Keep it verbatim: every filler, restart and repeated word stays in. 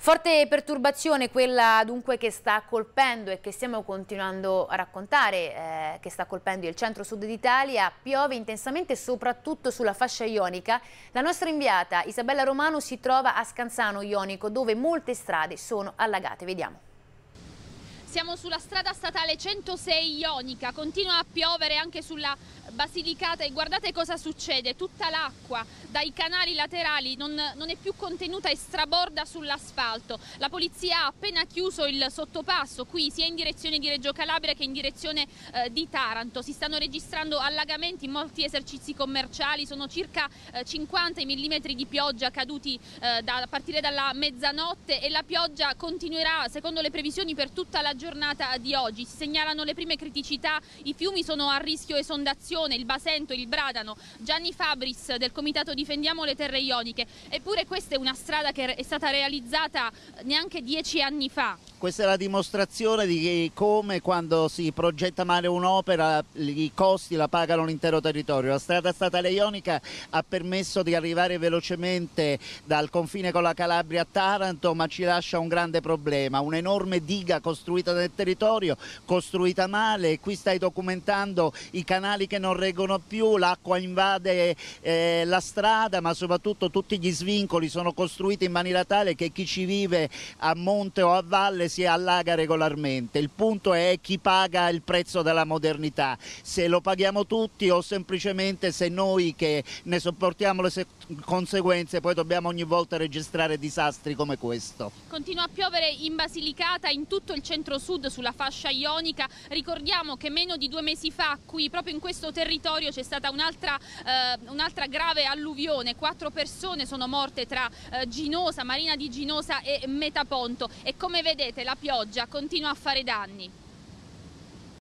Forte perturbazione quella dunque che sta colpendo e che stiamo continuando a raccontare, eh, che sta colpendo il centro-sud d'Italia. Piove intensamente soprattutto sulla fascia ionica. La nostra inviata Isabella Romano si trova a Scanzano Ionico, dove molte strade sono allagate. Vediamo. Siamo sulla strada statale centosei Ionica, continua a piovere anche sulla Basilicata e guardate cosa succede, tutta l'acqua dai canali laterali non, non è più contenuta e straborda sull'asfalto. La polizia ha appena chiuso il sottopasso qui sia in direzione di Reggio Calabria che in direzione eh, di Taranto. Si stanno registrando allagamenti in molti esercizi commerciali, sono circa eh, cinquanta millimetri di pioggia caduti eh, da, a partire dalla mezzanotte e la pioggia continuerà secondo le previsioni per tutta la giornata di oggi. Si segnalano le prime criticità, i fiumi sono a rischio esondazione, il Basento, il Bradano. Gianni Fabris del comitato Difendiamo le Terre Ioniche. Eppure questa è una strada che è stata realizzata neanche dieci anni fa. Questa è la dimostrazione di come quando si progetta male un'opera i costi la pagano l'intero territorio. La strada statale ionica ha permesso di arrivare velocemente dal confine con la Calabria a Taranto, ma ci lascia un grande problema, un'enorme diga costruita nel territorio, costruita male. Qui stai documentando i canali che non reggono più, l'acqua invade eh, la strada, ma soprattutto tutti gli svincoli sono costruiti in maniera tale che chi ci vive a monte o a valle si allaga regolarmente. Il punto è chi paga il prezzo della modernità, se lo paghiamo tutti o semplicemente se noi che ne sopportiamo le conseguenze poi dobbiamo ogni volta registrare disastri come questo. Continua a piovere in Basilicata, in tutto il centro-sud sulla fascia ionica. Ricordiamo che meno di due mesi fa qui proprio in questo territorio c'è stata un'altra eh, un'altra grave alluvione, quattro persone sono morte tra eh, Ginosa, Marina di Ginosa e Metaponto e come vedete la pioggia continua a fare danni.